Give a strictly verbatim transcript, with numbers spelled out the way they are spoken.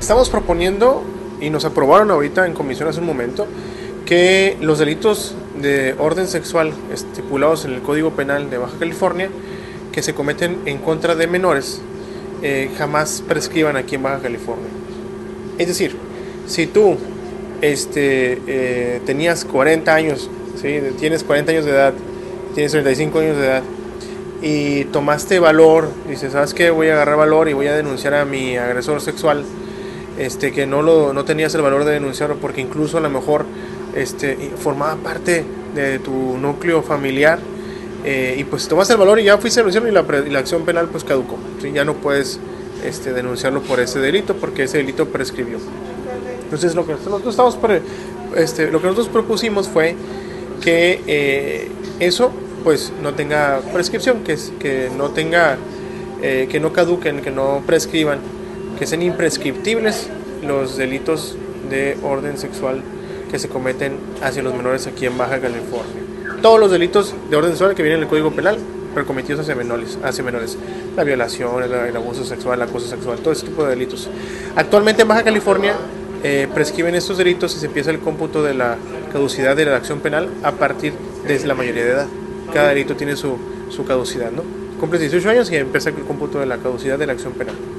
Estamos proponiendo, y nos aprobaron ahorita en comisión hace un momento, que los delitos de orden sexual estipulados en el Código Penal de Baja California, que se cometen en contra de menores, eh, jamás prescriban aquí en Baja California. Es decir, si tú este, eh, tenías cuarenta años, ¿sí? Tienes cuarenta años de edad, tienes treinta y cinco años de edad, y tomaste valor, dices, ¿sabes qué? Voy a agarrar valor y voy a denunciar a mi agresor sexual, este, que no, lo, no tenías el valor de denunciarlo porque incluso a lo mejor este, formaba parte de tu núcleo familiar, eh, y pues tomaste el valor y ya fuiste a denunciarlo y la, y la acción penal pues caducó, ¿sí? Ya no puedes este, denunciarlo por ese delito porque ese delito prescribió. Entonces lo que nosotros, estamos pre, este, lo que nosotros propusimos fue que eh, eso pues no tenga prescripción, que, que no tenga, eh, que no caduquen, que no prescriban, que sean imprescriptibles los delitos de orden sexual que se cometen hacia los menores aquí en Baja California. Todos los delitos de orden sexual que vienen en el Código Penal, pero cometidos hacia menores, hacia menores. La violación, el, el abuso sexual, el acoso sexual, todo ese tipo de delitos. Actualmente en Baja California eh, prescriben estos delitos y se empieza el cómputo de la caducidad de la acción penal a partir de la mayoría de edad. Cada delito tiene su, su caducidad, ¿no? Cumples dieciocho años y empieza el cómputo de la caducidad de la acción penal.